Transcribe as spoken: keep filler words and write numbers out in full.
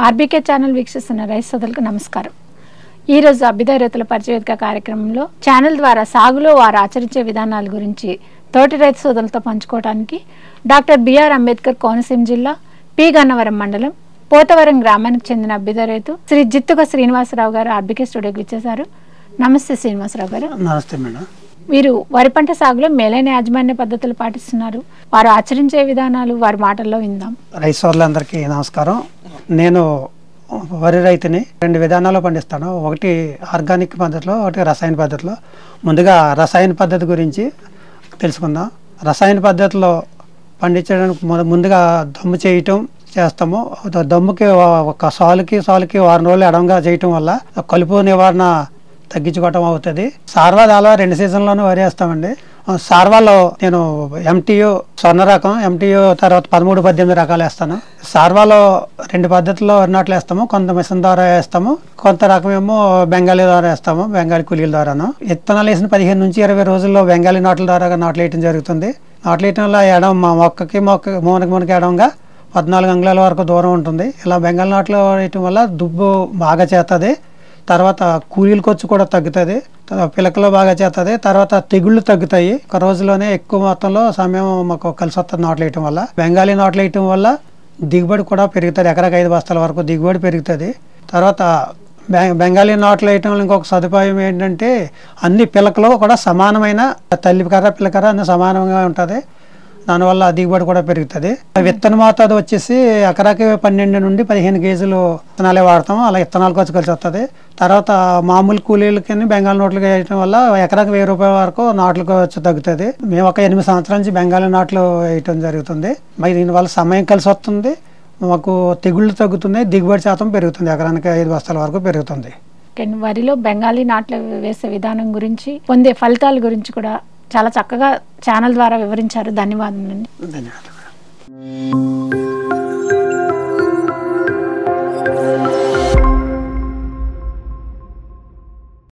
RBK channel వీక్షిస్తున్న రైతు సోదరులకు నమస్కారం. ఈ రోజు అభ్యుదయ రైతుల పరిచయ కార్యక్రమంలో ఛానల్ ద్వారా సాగులో వారు ఆచరించే విధానాల గురించి తోటి రైతు సోదరులతో పంచుకోవడానికి డాక్టర్ బిఆర్ అంబేద్కర్ కోనసీమ జిల్లా పి గన్నవరం మండలం పోతవరం గ్రామానికి చెందిన అభ్యుదయ రైతు శ్రీ జిత్తుక శ్రీనివాసరావు గారు ఆర్బీకే స్టూడియోకి వచ్చేసారు. నమస్తే శ్రీనివాసరావు గారు. నమస్తే మేడం. వీరు వరి పంట సాగులో మేలైన యాజమాన్య పద్ధతులు పాటిస్తున్నారు. వారు ఆచరించే విధానాలు వారి మాటల్లో విందాం. రైతు సోదరులందరికీ నమస్కారం. నేను వరి రైతుని. రెండు విధానాలు పండిస్తాను. ఒకటి ఆర్గానిక్ పద్ధతిలో, ఒకటి రసాయన పద్ధతిలో. ముందుగా రసాయన పద్ధతి గురించి తెలుసుకుందాం. రసాయన పద్ధతిలో పండించడానికి ముందుగా దమ్ము చేయటం చేస్తాము. దమ్ముకి ఒక సాలుకి సాలుకి వారం రోజులు ఎడంగా చేయటం వల్ల కలుపు నివారణ తగ్గించుకోవటం అవుతుంది. సార్వా దాలా రెండు సీజన్లోనూ వరి వేస్తామండి. సార్వాలో నేను ఎంటీయూ స్వర్ణ రకం, ఎంటీయూ తర్వాత పదమూడు పద్దెనిమిది రకాలు వేస్తాను. సార్వాలో రెండు పద్ధతుల్లో వరి నాట్లు వేస్తాము. కొంత మిషన్ ద్వారా వేస్తాము, కొంత రకం ఏమో బెంగాలీ ద్వారా వేస్తాము, బెంగాలీ కూలీల ద్వారాను. విత్తనాలు వేసిన పదిహేను నుంచి ఇరవై రోజుల్లో బెంగాలీ నాట్ల ద్వారా నాట్లు వేయటం జరుగుతుంది. నాట్లు వేయటం వల్ల ఎడం మా మొక్కకి మొక్క మూనకి మునకి ఎడంగా పద్నాలుగు అంగుళాల వరకు దూరం ఉంటుంది. ఇలా బెంగాలీ నాట్లు వేయటం వల్ల దుబ్బు బాగా చేస్తుంది. తర్వాత కూలీల ఖర్చు కూడా తగ్గుతుంది, పిలకలు బాగా చేస్తుంది. తర్వాత తెగుళ్ళు తగ్గుతాయి. ఒక రోజులోనే ఎక్కువ మొత్తంలో సమయం మాకు కలిసి వస్తుంది నాట్లు వేయటం వల్ల. బెంగాలీ నాట్లు వేయటం వల్ల దిగుబడి కూడా పెరుగుతుంది. ఎకరాకి ఐదు బస్తాల వరకు దిగుబడి పెరుగుతుంది. తర్వాత బెంగాలీ నాట్లు వేయటం వల్ల ఇంకొక సదుపాయం ఏంటంటే అన్ని పిలకలు కూడా సమానమైన తల్లి కర్ర పిల్లకర్ర అన్ని సమానంగా ఉంటుంది. దానివల్ల దిగుబడి కూడా పెరుగుతుంది. విత్తన మోతాదు వచ్చేసి ఎకరాకి పన్నెండు నుండి పదిహేను కేజీలు విత్తనాలే వాడతాం. అలా విత్తనాలు ఖర్చు కలిసి వస్తుంది. తర్వాత మామూలు కూలీలకి బెంగాలీ నాట్లు వేయటం వల్ల ఎకరాకి వెయ్యి రూపాయల వరకు నాట్లు ఖర్చు తగ్గుతుంది. మేము ఒక ఎనిమిది సంవత్సరాల నుంచి బెంగాలీ నాట్లు వేయటం జరుగుతుంది. మరి దీనివల్ల సమయం కలిసి వస్తుంది, మాకు తెగుళ్ళు తగ్గుతుంది, దిగుబడి శాతం పెరుగుతుంది. ఎకరానికి ఐదు బస్తాల వరకు పెరుగుతుంది. వరిలో బెంగాలీ నాట్లు వేసే విధానం గురించి, పొందే ఫలితాల గురించి కూడా చాలా చక్కగా ఛానల్ ద్వారా వివరించారు. ధన్యవాదాలు. ధన్యవాదాలు.